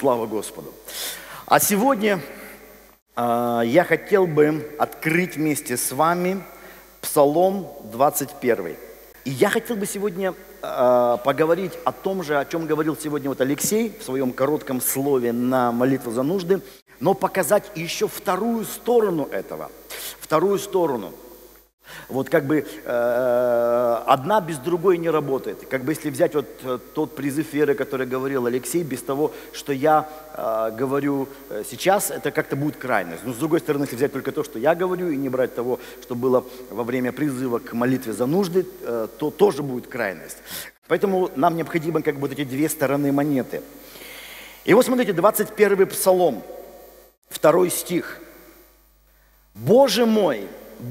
Слава Господу. А сегодня я хотел бы открыть вместе с вами Псалом 21. И я хотел бы сегодня поговорить о том же, о чем говорил сегодня вот Алексей в своем коротком слове на молитву за нужды, но показать еще вторую сторону этого. Вторую сторону. Вот как бы одна без другой не работает. Как бы если взять вот тот призыв веры, который говорил Алексей, без того, что я говорю сейчас, это как-то будет крайность. Но с другой стороны, если взять только то, что я говорю, и не брать того, что было во время призыва к молитве за нужды, то тоже будет крайность. Поэтому нам необходимо как бы вот эти две стороны монеты. И вот смотрите, 21 Псалом, 2 стих. «Боже мой,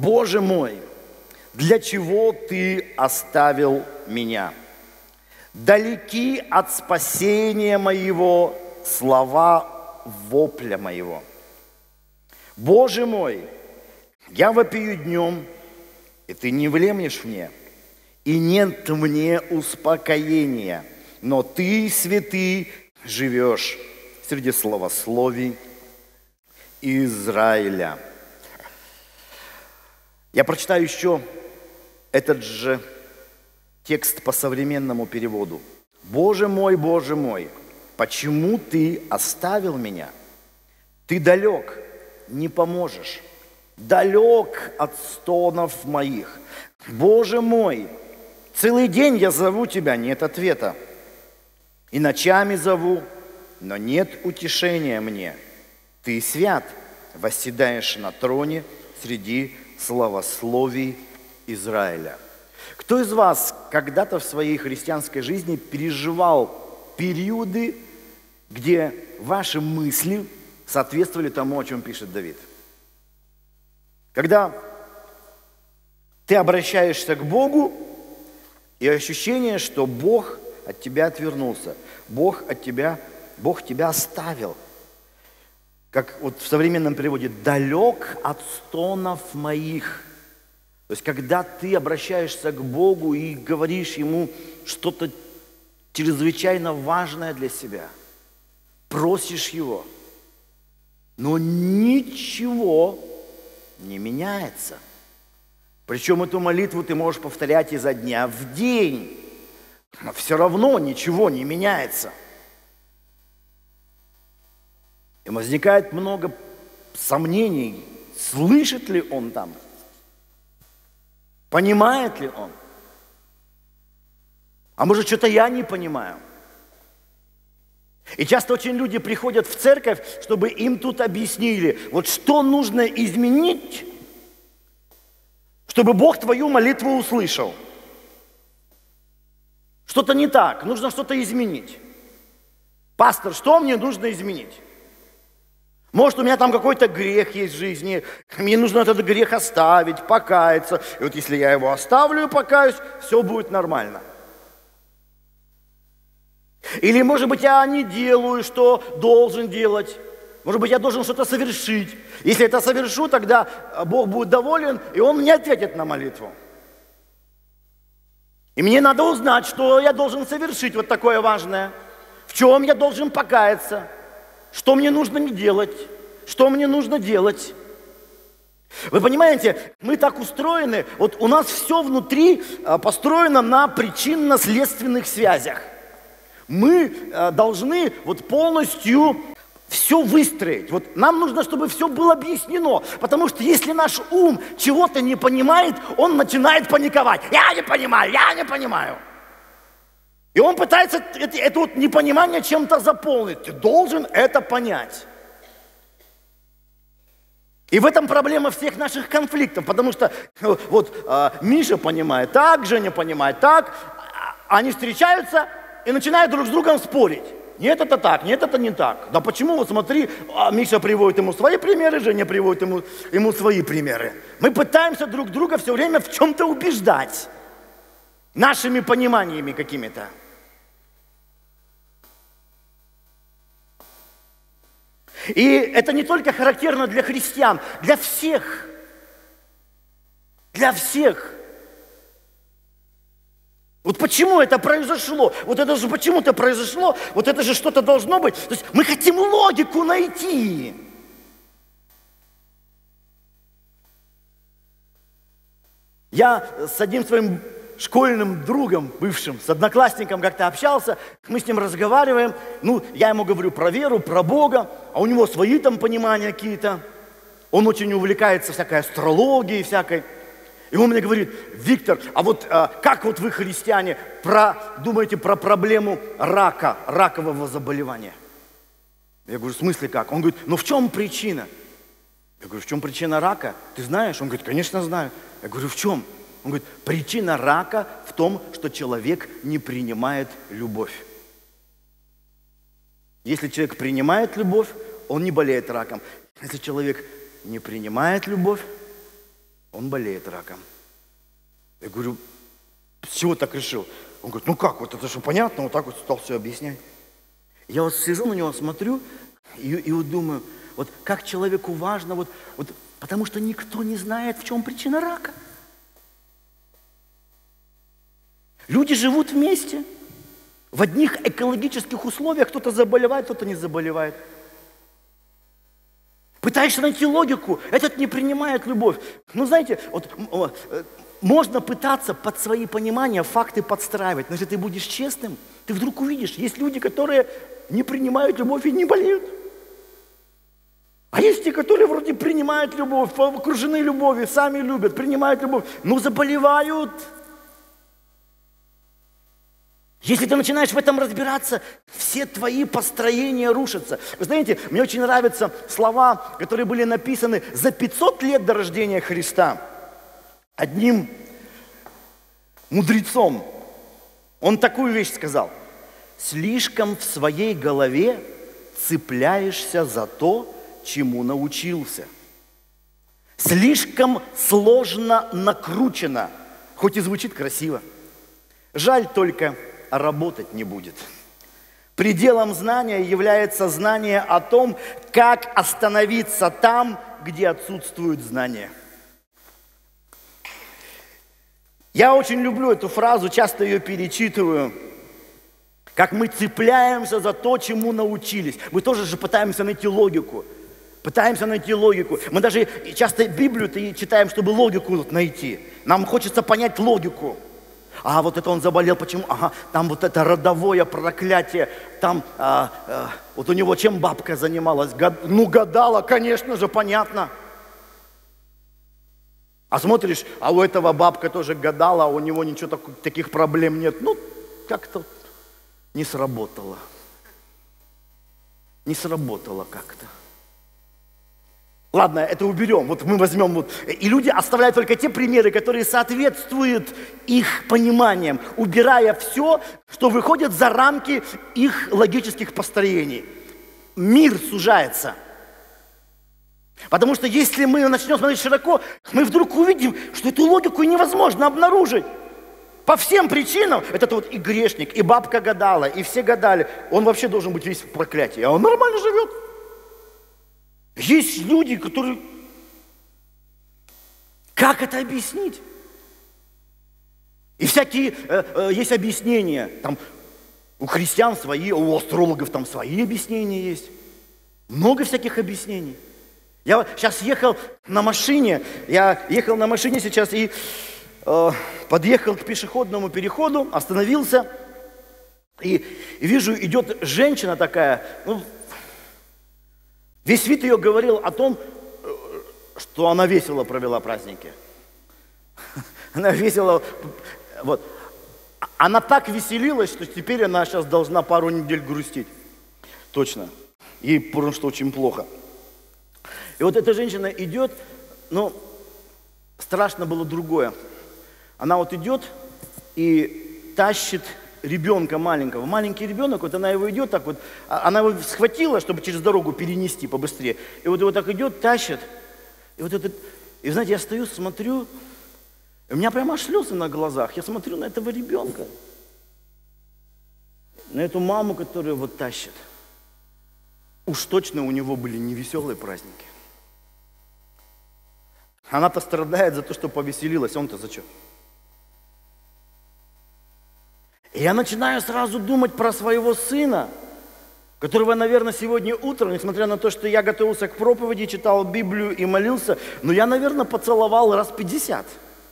для чего Ты оставил меня? Далеки от спасения моего слова вопля моего. Боже мой, я вопию днем, и Ты не влемлешь мне, и нет мне успокоения, но Ты, святый, живешь среди славословий Израиля». Я прочитаю еще этот же текст по современному переводу. Боже мой, почему Ты оставил меня? Ты далек, не поможешь, далек от стонов моих. Боже мой, целый день я зову Тебя, нет ответа. И ночами зову, но нет утешения мне. Ты свят, восседаешь на троне среди славословий Израиля. Кто из вас когда-то в своей христианской жизни переживал периоды, где ваши мысли соответствовали тому, о чем пишет Давид? Когда ты обращаешься к Богу, и ощущение, что Бог от тебя отвернулся, Бог тебя оставил. Как вот в современном переводе, далек от стонов моих. То есть, когда ты обращаешься к Богу и говоришь Ему что-то чрезвычайно важное для себя, просишь Его, но ничего не меняется. Причем эту молитву ты можешь повторять изо дня в день, но все равно ничего не меняется. И возникает много сомнений, слышит ли он там, понимает ли он. А может, что-то я не понимаю. И часто очень люди приходят в церковь, чтобы им тут объяснили, вот что нужно изменить, чтобы Бог твою молитву услышал. Что-то не так, нужно что-то изменить. Пастор, что мне нужно изменить? Может, у меня там какой-то грех есть в жизни, мне нужно этот грех оставить, покаяться. И вот если я его оставлю и покаюсь, все будет нормально. Или, может быть, я не делаю, что должен делать. Может быть, я должен что-то совершить. Если это совершу, тогда Бог будет доволен, и Он мне ответит на молитву. И мне надо узнать, что я должен совершить вот такое важное. В чем я должен покаяться. Что мне нужно не делать? Что мне нужно делать? Вы понимаете, мы так устроены, вот у нас все внутри построено на причинно-следственных связях. Мы должны вот полностью все выстроить. Вот нам нужно, чтобы все было объяснено, потому что если наш ум чего-то не понимает, он начинает паниковать. Я не понимаю. И он пытается это вот непонимание чем-то заполнить. Ты должен это понять. И в этом проблема всех наших конфликтов, потому что вот Миша понимает так, Женя понимает так, они встречаются и начинают друг с другом спорить. Нет, это так, нет, это не так. Да почему? Вот смотри, Миша приводит ему свои примеры, Женя приводит ему свои примеры. Мы пытаемся друг друга все время в чем-то убеждать. Нашими пониманиями какими-то. И это не только характерно для христиан, для всех. Для всех. Вот почему это произошло? Вот это же почему-то произошло, вот это же что-то должно быть. То есть мы хотим логику найти. Я с одним своим школьным другом, бывшим, с одноклассником как-то общался, мы с ним разговариваем, я ему говорю про веру, про Бога, а у него свои там понимания какие-то. Он очень увлекается всякой астрологией, всякой. И он мне говорит: Виктор, а вот как вот вы, христиане, думаете про проблему рака, ракового заболевания? Я говорю: в смысле как? Он говорит: в чем причина? Я говорю: в чем причина рака? Ты знаешь? Он говорит: конечно знаю. Я говорю: в чем? Он говорит: причина рака в том, что человек не принимает любовь. Если человек принимает любовь, он не болеет раком. Если человек не принимает любовь, он болеет раком. Я говорю: с чего так решил? Он говорит: как, вот это же понятно, вот так вот стал все объяснять. Я вот сижу на него, смотрю и вот думаю, вот как человеку важно, вот потому что никто не знает, в чем причина рака. Люди живут вместе, в одних экологических условиях, кто-то заболевает, кто-то не заболевает. Пытаешься найти логику, этот не принимает любовь. Знаете, можно пытаться под свои понимания факты подстраивать, но если ты будешь честным, ты вдруг увидишь, есть люди, которые не принимают любовь и не болеют. А есть те, которые вроде принимают любовь, окружены любовью, сами любят, принимают любовь, но заболевают. Если ты начинаешь в этом разбираться, все твои построения рушатся. Вы знаете, мне очень нравятся слова, которые были написаны за 500 лет до рождения Христа. Одним мудрецом. Он такую вещь сказал: слишком в своей голове цепляешься за то, чему научился. Слишком сложно накручено, хоть и звучит красиво. Жаль только, работать не будет. Пределом знания является знание о том, как остановиться там, где отсутствуют знания. Я очень люблю эту фразу, часто ее перечитываю. Как мы цепляемся за то, чему научились. Мы тоже же пытаемся найти логику. Мы даже часто Библию-то читаем, чтобы логику найти. Нам хочется понять логику. А вот это он заболел, почему? Ага, там вот это родовое проклятие, там вот у него чем бабка занималась? Гадала, конечно же, понятно. А смотришь, а у этого бабка тоже гадала, а у него ничего таких проблем нет. Как-то не сработало. Не сработало как-то. Ладно, это уберем. Вот мы возьмем и люди оставляют только те примеры, которые соответствуют их пониманиям, убирая все, что выходит за рамки их логических построений. Мир сужается. Потому что если мы начнем смотреть широко, мы вдруг увидим, что эту логику невозможно обнаружить. По всем причинам. Это и грешник, и бабка гадала, и все гадали. Он вообще должен быть весь в проклятии, а он нормально живет. Есть люди, которые... Как это объяснить? И всякие есть объяснения. Там у христиан свои, у астрологов там свои объяснения есть. Много всяких объяснений. Я сейчас ехал на машине сейчас и подъехал к пешеходному переходу, остановился и вижу, идет женщина такая, весь вид ее говорил о том, что она весело провела праздники. Она весело, Она так веселилась, что теперь она сейчас должна пару недель грустить. Точно. Ей просто очень плохо. И вот эта женщина идет, страшно было другое. Она идет и тащит ребенка маленького. Маленький ребенок, она его идет так она его схватила, чтобы через дорогу перенести побыстрее. И его так идет, тащит. И знаете, я стою, смотрю, и у меня прямо аж слезы на глазах. Я смотрю на этого ребенка, на эту маму, которая его тащит. Уж точно у него были невеселые праздники. Она-то страдает за то, что повеселилась, он-то за что? И я начинаю сразу думать про своего сына, которого, наверное, сегодня утром, несмотря на то, что я готовился к проповеди, читал Библию и молился, но я, наверное, поцеловал раз 50.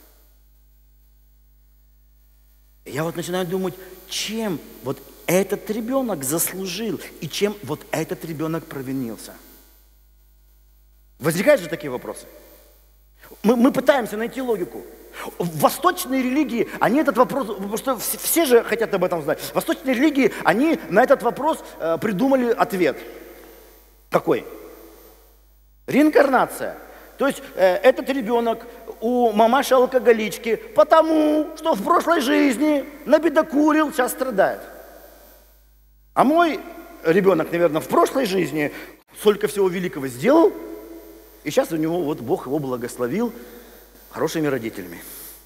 И я вот начинаю думать, чем вот этот ребенок заслужил и чем вот этот ребенок провинился. Возникают же такие вопросы. Мы пытаемся найти логику. В восточной религии, они этот вопрос, потому что все же хотят об этом знать, в восточной религии, они на этот вопрос придумали ответ. Какой? Реинкарнация. То есть этот ребенок у мамаши-алкоголички, потому что в прошлой жизни набедокурил, сейчас страдает. А мой ребенок, наверное, в прошлой жизни столько всего великого сделал, и сейчас у него, вот Бог его благословил хорошими родителями.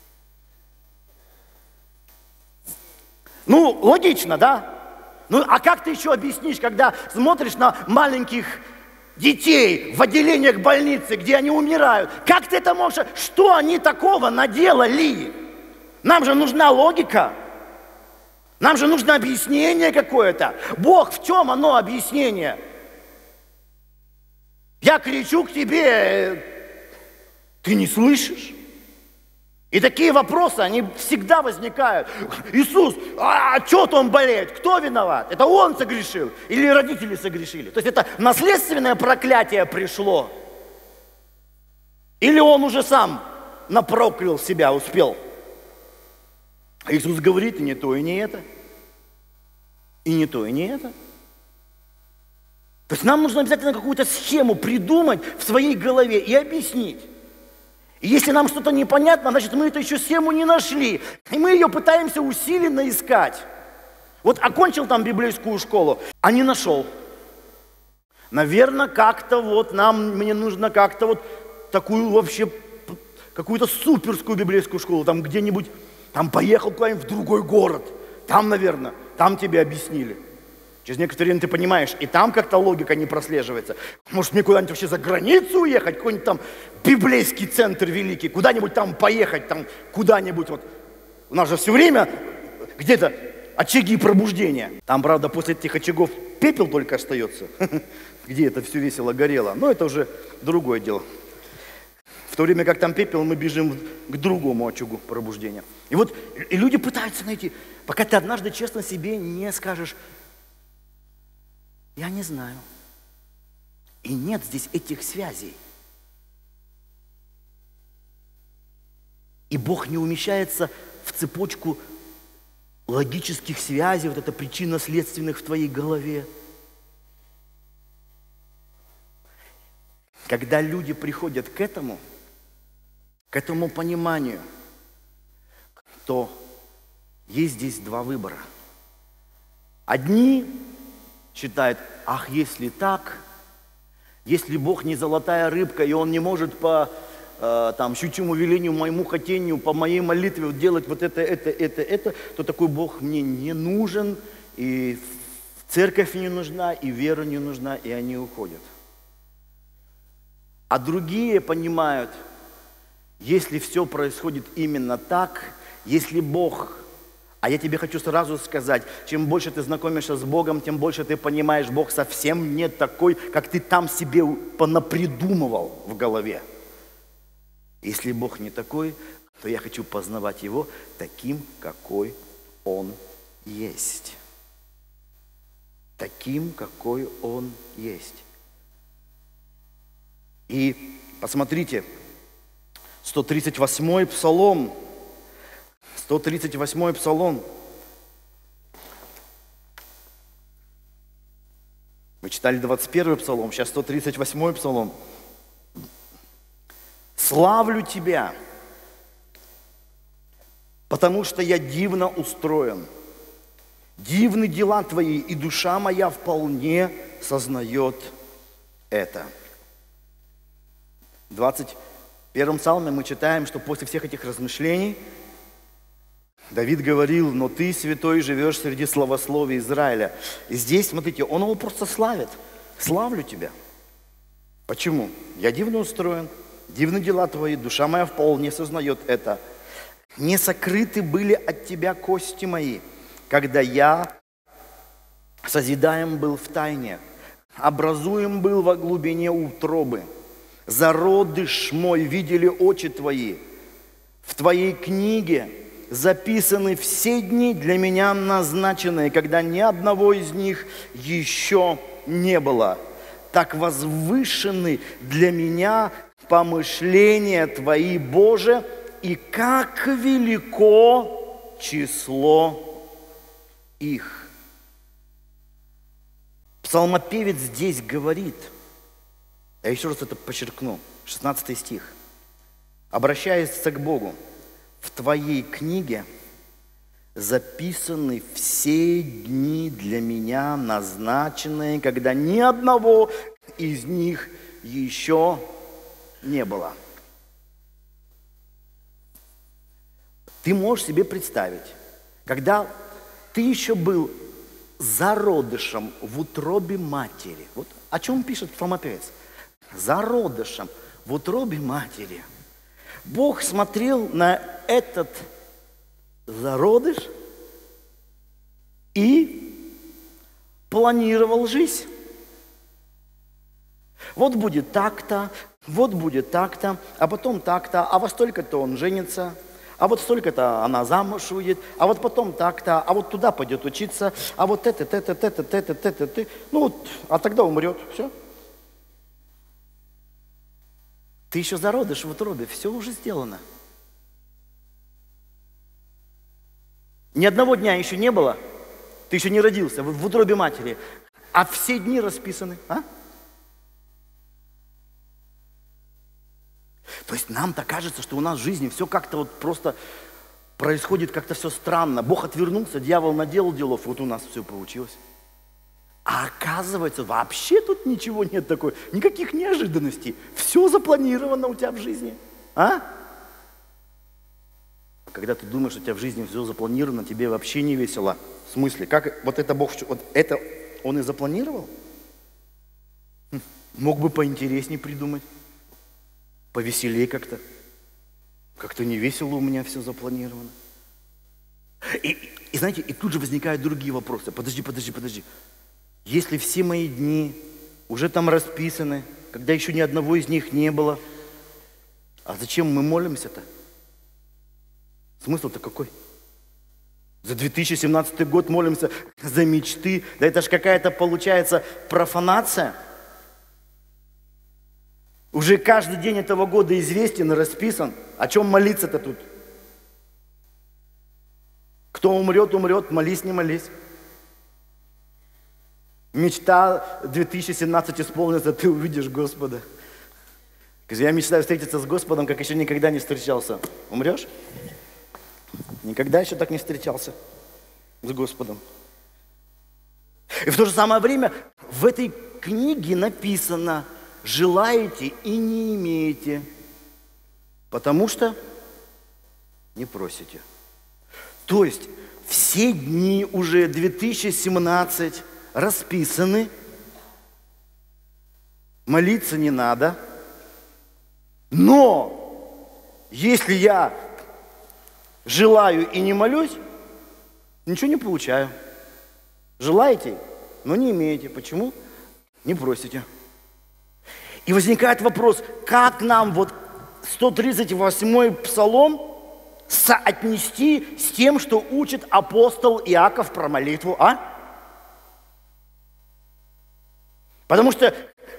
Ну, логично, да? Ну, а как ты еще объяснишь, когда смотришь на маленьких детей в отделениях больницы, где они умирают? Как ты это можешь? Что они такого наделали? Нам же нужна логика. Нам же нужно объяснение какое-то. Бог, в чем оно объяснение? Я кричу к тебе, ты не слышишь? И такие вопросы, они всегда возникают. Иисус, а что-то он болеет? Кто виноват? Это он согрешил? Или родители согрешили? То есть это наследственное проклятие пришло? Или он уже сам напроклял себя, успел? А Иисус говорит, и не то, и не это. И не то, и не это. То есть нам нужно обязательно какую-то схему придумать в своей голове и объяснить. И если нам что-то непонятно, значит, мы эту еще схему не нашли. И мы ее пытаемся усиленно искать. Вот окончил там библейскую школу, а не нашел. Наверное, как-то вот мне нужно как-то вот такую вообще, какую-то суперскую библейскую школу, там где-нибудь, там поехал куда-нибудь в другой город. Там, наверное, там тебе объяснили. Через некоторое время ты понимаешь, и там как-то логика не прослеживается. Может, мне куда-нибудь вообще за границу уехать, какой-нибудь там библейский центр великий, куда-нибудь там поехать, там куда-нибудь вот. У нас же все время где-то очаги пробуждения. Там, правда, после этих очагов пепел только остается, где это все весело горело. Но это уже другое дело. В то время как там пепел, мы бежим к другому очагу пробуждения. И вот и люди пытаются найти, пока ты однажды честно себе не скажешь, я не знаю. И нет здесь этих связей. И Бог не умещается в цепочку логических связей, вот эта причинно-следственных в твоей голове. Когда люди приходят к этому пониманию, то есть здесь два выбора. Одни считает, ах, если так, если Бог не золотая рыбка, и Он не может по щучьему велению, моему хотению, по моей молитве делать вот это, то такой Бог мне не нужен, и церковь не нужна, и вера не нужна, и они уходят. А другие понимают, если все происходит именно так, если Бог... А я тебе хочу сразу сказать, чем больше ты знакомишься с Богом, тем больше ты понимаешь, Бог совсем не такой, как ты там себе понапридумывал в голове. Если Бог не такой, то я хочу познавать Его таким, какой Он есть. Таким, какой Он есть. И посмотрите, 138-й Псалом. 138-й Псалом. Мы читали 21-й Псалом, сейчас 138-й Псалом. «Славлю Тебя, потому что я дивно устроен. Дивны дела Твои, и душа моя вполне сознает это». В 21-м Псалме мы читаем, что после всех этих размышлений Давид говорил, но ты, святой, живешь среди славословия Израиля. И здесь, смотрите, он его просто славит. Славлю тебя. Почему? Я дивно устроен, дивны дела твои, душа моя вполне сознает это. Не сокрыты были от тебя кости мои, когда я созидаем был в тайне, образуем был во глубине утробы. Зародыш мой видели очи твои. В твоей книге записаны все дни для меня назначенные, когда ни одного из них еще не было. Так возвышены для меня помышления твои, Боже, и как велико число их. Псалмопевец здесь говорит, я еще раз это подчеркну, 16 стих, обращаясь к Богу, в твоей книге записаны все дни для меня назначенные, когда ни одного из них еще не было. Ты можешь себе представить, когда ты еще был зародышем в утробе матери. Вот о чем пишет псалмопевец? Зародышем в утробе матери. Бог смотрел на этот зародыш и планировал жизнь. Вот будет так-то, вот будет так-то, а потом так-то, а во столько-то он женится, а вот столько-то она замуж выйдет, а вот потом так-то, а вот туда пойдет учиться, а вот это. Ну вот, а тогда умрет, все. Ты еще зародыш в утробе, все уже сделано. Ни одного дня еще не было, ты еще не родился в утробе матери, а все дни расписаны, а? То есть нам-то кажется, что у нас в жизни все как-то вот просто происходит как-то все странно. Бог отвернулся, дьявол наделал делов, вот у нас все получилось. А оказывается, вообще тут ничего нет такой, никаких неожиданностей. Все запланировано у тебя в жизни. А? Когда ты думаешь, что у тебя в жизни все запланировано, тебе вообще не весело. В смысле, как вот это Бог, вот это Он и запланировал? Мог бы поинтереснее придумать, повеселее как-то. Как-то не весело у меня все запланировано. И знаете, и тут же возникают другие вопросы. Подожди. Если все мои дни уже там расписаны, когда еще ни одного из них не было, а зачем мы молимся-то? Смысл-то какой? За 2017 год молимся за мечты. Да это же какая-то получается профанация. Уже каждый день этого года известен и расписан. О чем молиться-то тут? Кто умрет, умрет, молись, не молись. Мечта 2017 исполнится, ты увидишь Господа. Я мечтаю встретиться с Господом, как еще никогда не встречался. Умрешь? Никогда еще так не встречался с Господом. И в то же самое время в этой книге написано: желаете и не имеете, потому что не просите. То есть все дни уже 2017 расписаны, молиться не надо, но если я желаю и не молюсь, ничего не получаю. Желаете, но не имеете. Почему? Не просите. И возникает вопрос, как нам вот 138-й псалом соотнести с тем, что учит апостол Иаков про молитву, а? Потому что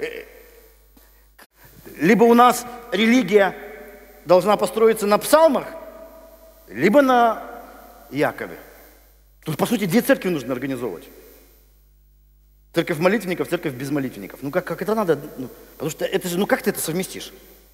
либо у нас религия должна построиться на псалмах, либо на Иакове. Тут, по сути, две церкви нужно организовывать. Церковь молитвенников, церковь без молитвенников. Ну, как это надо? Ну, потому что это же, ну, как ты это совместишь?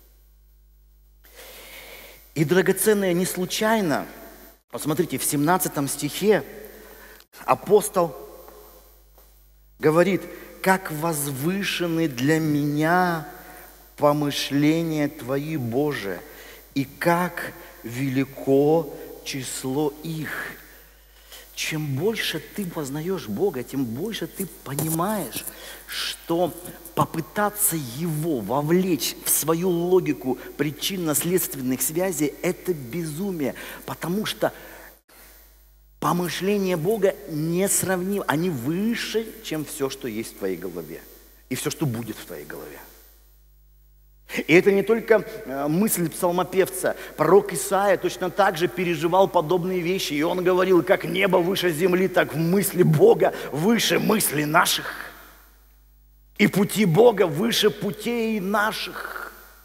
И, драгоценное, не случайно, посмотрите, в 17 стихе апостол говорит: как возвышены для меня помышления Твои, Боже, и как велико число их. Чем больше ты познаешь Бога, тем больше ты понимаешь, что попытаться Его вовлечь в свою логику причинно-следственных связей – это безумие, потому что Помышления Бога несравнимы. Они выше, чем все, что есть в твоей голове. И все, что будет в твоей голове. И это не только мысль псалмопевца. Пророк Исаия точно так же переживал подобные вещи. И он говорил, как небо выше земли, так мысли Бога выше мыслей наших. И пути Бога выше путей наших.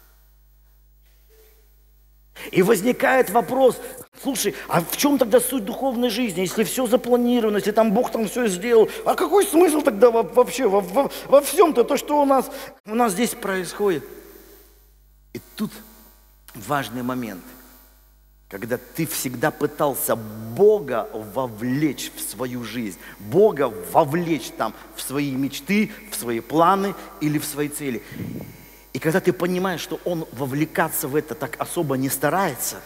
И возникает вопрос, слушай, а в чем тогда суть духовной жизни, если все запланировано, если там Бог там все сделал, а какой смысл тогда вообще во всем-то, то, что у нас здесь происходит? И тут важный момент, когда ты всегда пытался Бога вовлечь в свою жизнь, Бога вовлечь там в свои мечты, в свои планы или в свои цели. И когда ты понимаешь, что Он вовлекаться в это так особо не старается,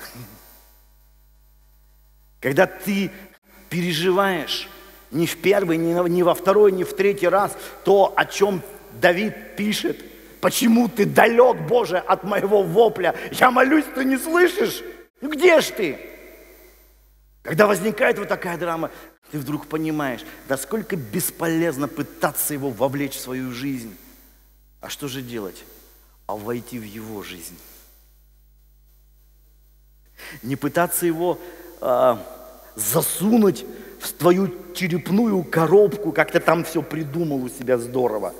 когда ты переживаешь не в первый, не во второй, не в третий раз то, о чем Давид пишет, почему ты далек, Боже, от моего вопля, я молюсь, ты не слышишь, ну где ж ты? Когда возникает вот такая драма, ты вдруг понимаешь, да сколько бесполезно пытаться его вовлечь в свою жизнь. А что же делать? А войти в его жизнь. Не пытаться его засунуть в твою черепную коробку, как ты там все придумал у себя здорово.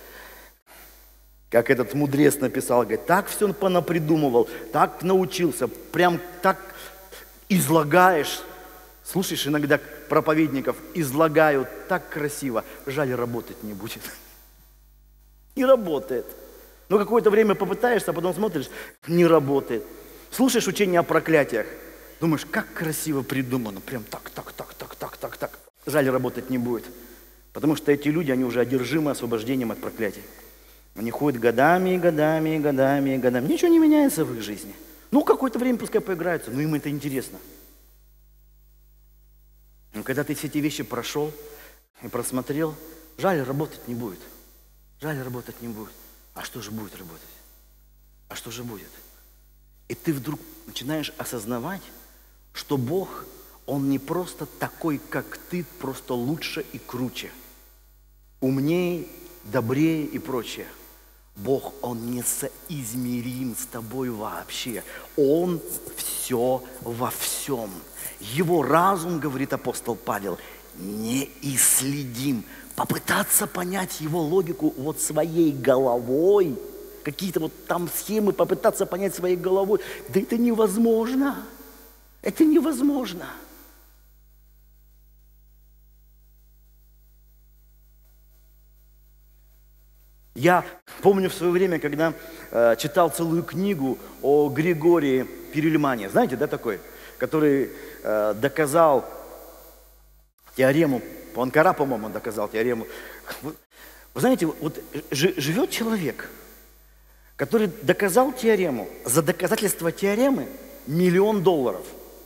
Как этот мудрец написал, говорит, так все он понапридумывал, так научился, прям так излагаешь. Слушаешь, иногда проповедников излагают так красиво, жаль, работать не будет. Не работает. Но какое-то время попытаешься, а потом смотришь, не работает. Слушаешь учение о проклятиях, думаешь, как красиво придумано, прям так. Жаль, работать не будет. Потому что эти люди, они уже одержимы освобождением от проклятий. Они ходят годами. Ничего не меняется в их жизни. Ну, какое-то время пускай поиграются, но им это интересно. Но когда ты все эти вещи прошел и просмотрел, жаль, работать не будет. А что же будет работать? А что же будет? И ты вдруг начинаешь осознавать, что Бог, Он не просто такой, как ты, просто лучше и круче, умнее, добрее и прочее. Бог, Он несоизмерим с тобой вообще. Он все во всем. Его разум, говорит апостол Павел, неисследим. Попытаться понять его логику вот своей головой, какие-то вот там схемы попытаться понять своей головой, да это невозможно. Это невозможно. Я помню в свое время, когда читал целую книгу о Григории Перельмане, знаете, да, такой, который доказал теорему, Пуанкара, по-моему, доказал теорему. Вы знаете, вот живет человек, который доказал теорему, за доказательство теоремы $1 миллион.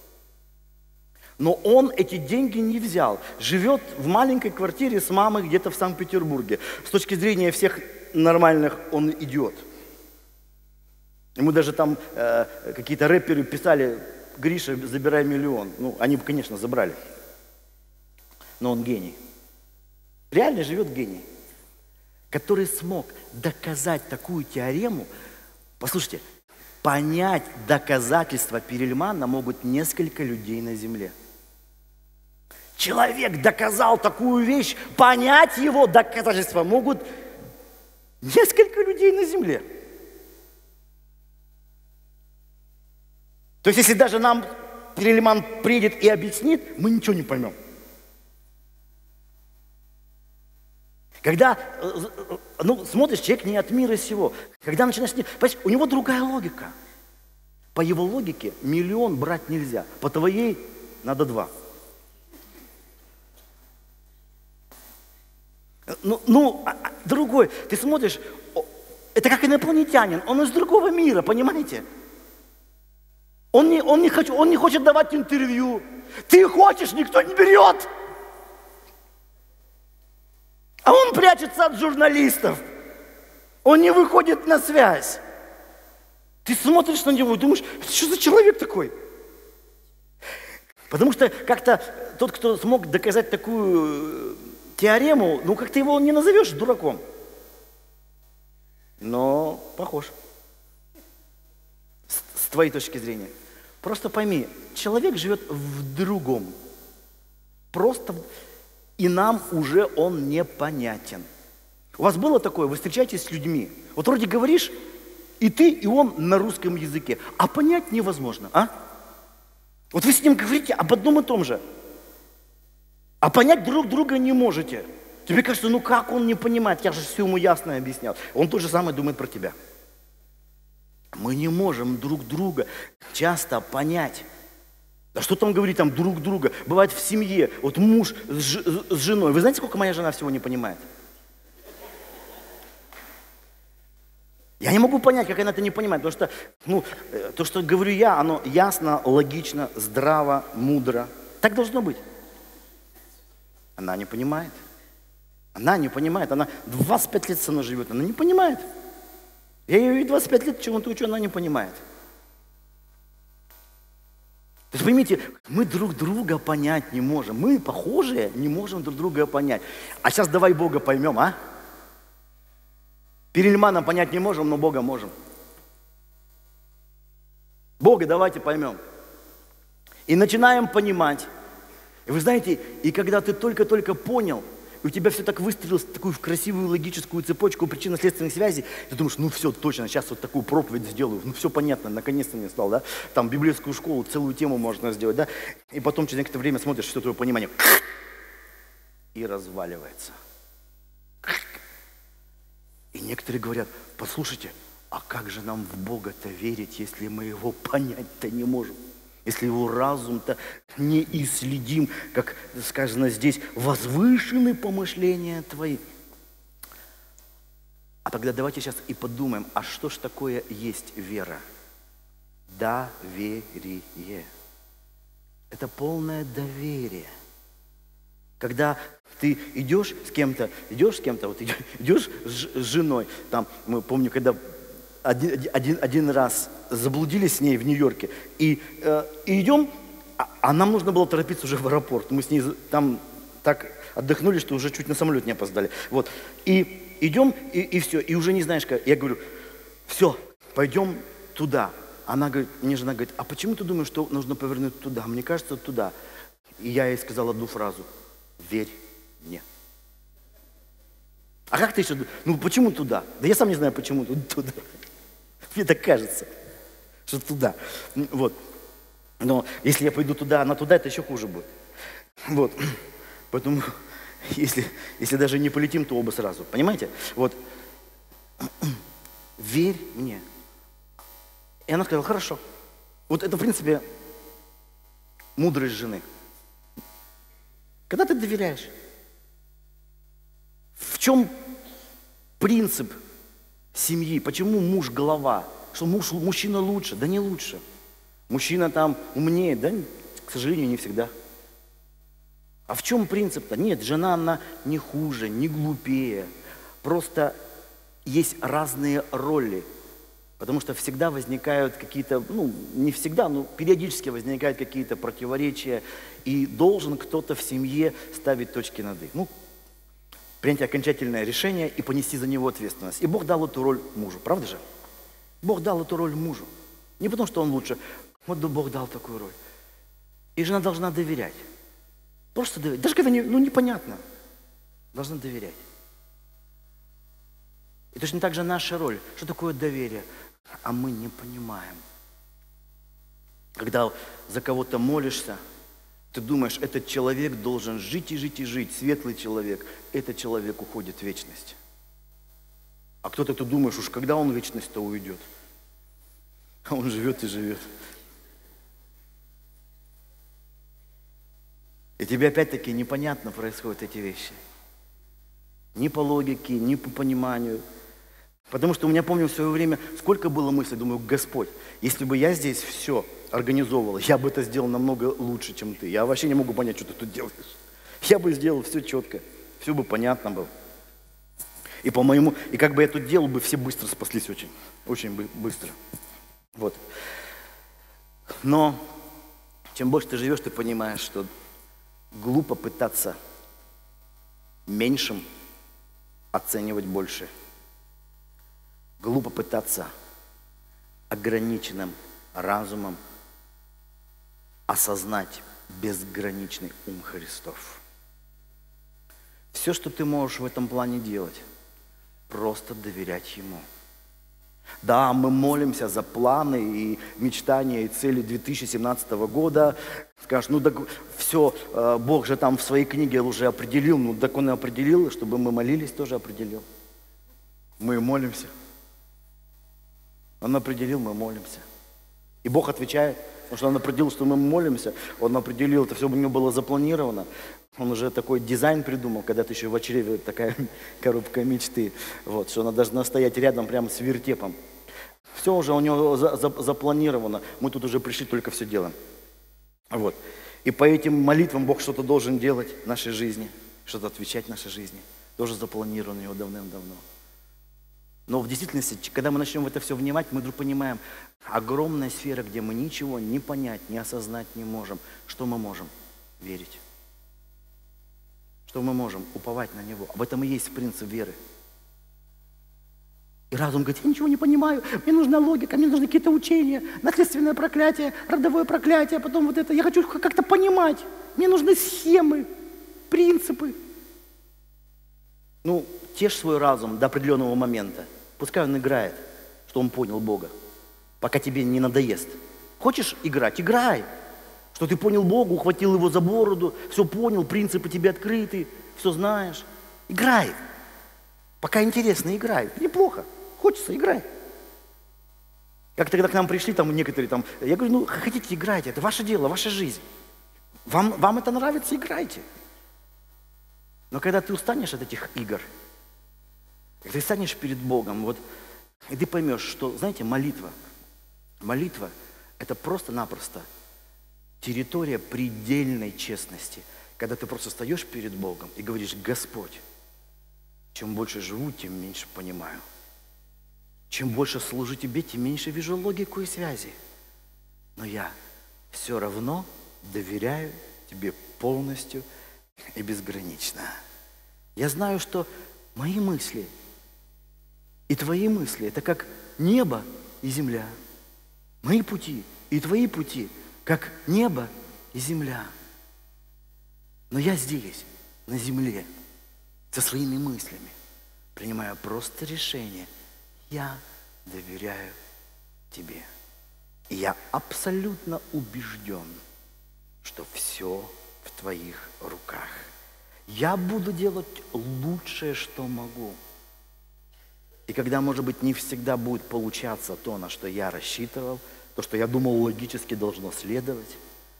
Но он эти деньги не взял. Живет в маленькой квартире с мамой где-то в Санкт-Петербурге. С точки зрения всех нормальных он идиот. Ему даже там какие-то рэперы писали, Гриша, забирай $1 миллион. Ну, они бы, конечно, забрали. Но он гений. Реально живет гений, который смог доказать такую теорему. Послушайте, понять доказательства Перельмана могут несколько людей на земле. Человек доказал такую вещь, понять его доказательства могут несколько людей на земле. То есть, если даже нам Перельман приедет и объяснит, мы ничего не поймем. Когда смотришь, человек не от мира сего. Когда начинаешь... Понимаешь, у него другая логика. По его логике $1 миллион брать нельзя. По твоей надо 2. Другой. Ты смотришь, это как инопланетянин. Он из другого мира, понимаете? Он не хочет давать интервью. Ты хочешь, никто не берет. А он прячется от журналистов. Он не выходит на связь. Ты смотришь на него и думаешь, что за человек такой? Потому что как-то тот, кто смог доказать такую теорему, ну как ты его не назовешь дураком. Но похож. С твоей точки зрения. Просто пойми, человек живет в другом. Просто и нам уже он непонятен. У вас было такое, вы встречаетесь с людьми, вот вроде говоришь, и ты, и он на русском языке, а понять невозможно, а? Вот вы с ним говорите об одном и том же, а понять друг друга не можете. Тебе кажется, ну как он не понимает, я же все ему ясно объяснял. Он то же самое думает про тебя. Мы не можем друг друга часто понять. Да что там говорить, там друг друга. Бывает в семье, вот муж с женой. Вы знаете, сколько моя жена всего не понимает? Я не могу понять, как она это не понимает, потому что, то, что говорю я, оно ясно, логично, здраво, мудро. Так должно быть. Она не понимает. Она не понимает. Она 25 лет со мной живет, она не понимает. Я ее 25 лет чему-то учу, она не понимает. То есть поймите, мы друг друга понять не можем. Мы, похожие, не можем друг друга понять. А сейчас давай Бога поймем, а? Перельмана понять не можем, но Бога можем. Бога давайте поймем. И начинаем понимать. И вы знаете, и когда ты только-только понял, и у тебя все так выстроилось в такую красивую логическую цепочку причинно-следственных связей, ты думаешь, ну все, точно, сейчас вот такую проповедь сделаю, ну все понятно, наконец-то мне стало, да? Там библейскую школу, целую тему можно сделать, да? И потом через некоторое время смотришь, что твое понимание и разваливается. И некоторые говорят, послушайте, а как же нам в Бога-то верить, если мы его понять-то не можем? Если его разум-то не исследим, как сказано здесь, возвышены помышления твои. А тогда давайте сейчас и подумаем, а что ж такое есть вера? Доверие. Это полное доверие. Когда ты идешь с кем-то, вот идешь с женой, там, мы помню, когда один раз заблудились с ней в Нью-Йорке, и идем, а нам нужно было торопиться уже в аэропорт. Мы с ней там так отдохнули, что уже чуть на самолет не опоздали. Вот. И идем, и все, и уже не знаешь, как. Я говорю, все, пойдем туда. Она говорит, мне жена говорит, а почему ты думаешь, что нужно повернуть туда? Мне кажется, туда. И я ей сказал одну фразу, верь мне. А как ты еще думаешь? Ну почему туда? Да я сам не знаю, почему туда. Мне так кажется, что туда. Вот. Но если я пойду туда, она туда, это еще хуже будет. Вот. Поэтому, если даже не полетим, то оба сразу. Понимаете? Вот. Верь мне. И она сказала, хорошо. Вот это, в принципе, мудрость жены. Когда ты доверяешь? В чем принцип семьи? Почему муж голова? Что мужчина лучше? Да не лучше. Мужчина там умнее? Да, к сожалению, не всегда. А в чем принцип-то? Нет, жена, она не хуже, не глупее. Просто есть разные роли. Потому что всегда возникают какие-то, не всегда, но периодически возникают какие-то противоречия. И должен кто-то в семье ставить точки над «и». Принять окончательное решение и понести за него ответственность. И Бог дал эту роль мужу, правда же? Бог дал эту роль мужу. Не потому, что он лучше. Вот Бог дал такую роль. И жена должна доверять. Просто доверять. Даже когда непонятно. Должна доверять. И точно так же наша роль. Что такое доверие? А мы не понимаем. Когда за кого-то молишься, ты думаешь, этот человек должен жить и жить и жить, светлый человек. Этот человек уходит в вечность. А кто-то, ты думаешь, уж когда он в вечность-то уйдет? А он живет и живет. И тебе опять-таки непонятно происходят эти вещи. Ни по логике, ни по пониманию. Потому что у меня, помню, в свое время, сколько было мыслей, думаю, Господь, если бы я здесь все организовывал, я бы это сделал намного лучше, чем ты. Я вообще не могу понять, что ты тут делаешь. Я бы сделал все четко, все бы понятно было. И по-моему, и как бы я тут делал бы, все быстро спаслись очень, очень быстро. Вот. Но чем больше ты живешь, ты понимаешь, что Глупо пытаться меньшим оценивать больше. Глупо пытаться ограниченным разумом осознать безграничный ум Христов. Все, что ты можешь в этом плане делать, просто доверять Ему. Да, мы молимся за планы и мечтания и цели 2017 года. Скажешь, ну так все, Бог же там в своей книге уже определил, ну так Он и определил, чтобы мы молились, тоже определил. Мы и молимся. Он определил, мы молимся. И Бог отвечает, потому что Он определил, что мы молимся. Он определил, это все у него было запланировано. Он уже такой дизайн придумал, когда ты еще в чреве такая коробка мечты. Вот, что она должна стоять рядом прямо с вертепом. Все уже у него запланировано. Мы тут уже пришли, только все делаем. Вот. И по этим молитвам Бог что-то должен делать в нашей жизни, что-то отвечать в нашей жизни. Тоже запланировано у него давным-давно. Но в действительности, когда мы начнем в это все внимать, мы вдруг понимаем, огромная сфера, где мы ничего не понять, не осознать не можем. Что мы можем? Верить. Что мы можем? Уповать на Него. Об этом и есть принцип веры. И разум говорит, я ничего не понимаю, мне нужна логика, мне нужны какие-то учения, наследственное проклятие, родовое проклятие, потом вот это. Я хочу как-то понимать, мне нужны схемы, принципы. Ну, тешь свой разум до определенного момента. Пускай он играет, что он понял Бога, пока тебе не надоест. Хочешь играть? Играй. Что ты понял Бога, ухватил Его за бороду, все понял, принципы тебе открыты, все знаешь. Играй. Пока интересно, играй. Неплохо. Хочется, играй. Как тогда к нам пришли, там некоторые там, я говорю, ну хотите, играйте, это ваше дело, ваша жизнь. Вам это нравится, играйте. Но когда ты устанешь от этих игр, и ты станешь перед Богом, вот, и ты поймешь, что, знаете, молитва – это просто-напросто территория предельной честности, когда ты просто встаешь перед Богом и говоришь, Господь, чем больше живу, тем меньше понимаю. Чем больше служу Тебе, тем меньше вижу логику и связи. Но я все равно доверяю Тебе полностью и безгранично. Я знаю, что мои мысли и Твои мысли – это как небо и земля. Мои пути и Твои пути – как небо и земля. Но я здесь, на земле, со своими мыслями, принимаю просто решение. Я доверяю Тебе. И я абсолютно убежден, что все в Твоих руках. Я буду делать лучшее, что могу. И когда, может быть, не всегда будет получаться то, на что я рассчитывал, то, что я думал логически должно следовать,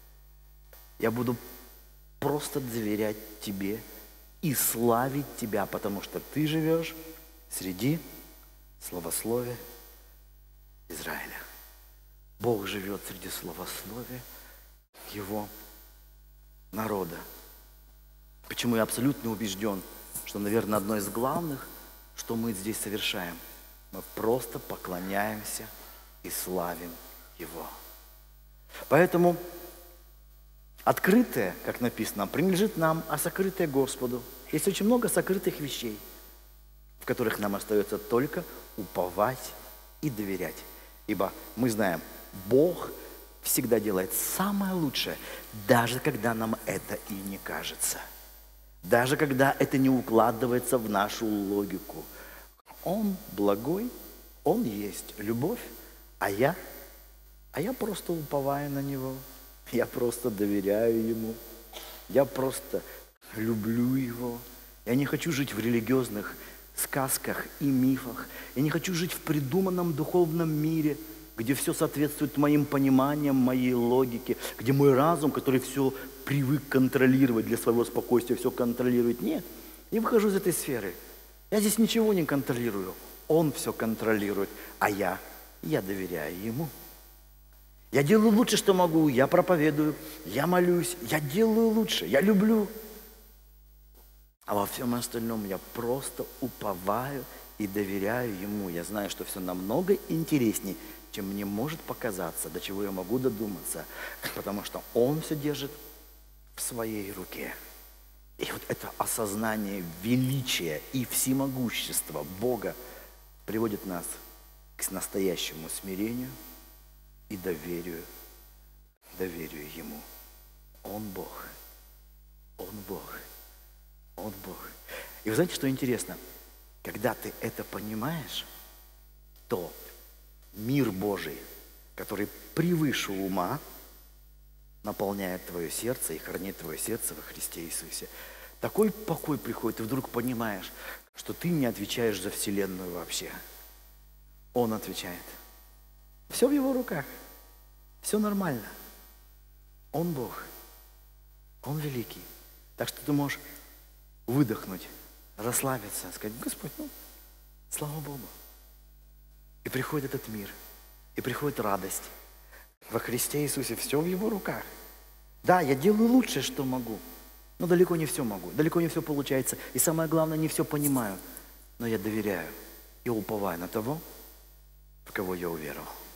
я буду просто доверять Тебе и славить Тебя, потому что Ты живешь среди славословия Израиля. Бог живет среди славословия Его народа. Почему я абсолютно убежден, что, наверное, одно из главных, что мы здесь совершаем, мы просто поклоняемся и славим Его. Поэтому открытое, как написано, принадлежит нам, а сокрытое Господу. Есть очень много сокрытых вещей, в которых нам остается только уповать и доверять. Ибо мы знаем, Бог всегда делает самое лучшее, даже когда нам это и не кажется. Даже когда это не укладывается в нашу логику. Он благой, Он есть любовь, а я просто уповаю на Него. Я просто доверяю Ему. Я просто люблю Его. Я не хочу жить в религиозных сказках и мифах. Я не хочу жить в придуманном духовном мире, где все соответствует моим пониманиям, моей логике, где мой разум, который все привык контролировать для своего спокойствия, все контролирует. Нет, я выхожу из этой сферы. Я здесь ничего не контролирую. Он все контролирует, а я доверяю Ему. Я делаю лучше, что могу, я проповедую, я молюсь, я делаю лучше, я люблю. А во всем остальном я просто уповаю и доверяю Ему. Я знаю, что все намного интереснее, чем мне может показаться, до чего я могу додуматься, потому что Он все держит в своей руке. И вот это осознание величия и всемогущества Бога приводит нас к настоящему смирению и доверию Ему. Он Бог. Он Бог. Он Бог. И вы знаете, что интересно? Когда ты это понимаешь, то мир Божий, который превыше ума, наполняет твое сердце и хранит твое сердце во Христе Иисусе. Такой покой приходит, и вдруг понимаешь, что ты не отвечаешь за Вселенную вообще. Он отвечает. Все в Его руках. Все нормально. Он Бог. Он великий. Так что ты можешь выдохнуть, расслабиться, сказать: Господь, слава Богу. И приходит этот мир, и приходит радость. Во Христе Иисусе все в Его руках. Да, я делаю лучшее, что могу, но далеко не все могу, далеко не все получается. И самое главное, не все понимаю, но я доверяю и уповаю на того, в кого я уверовал.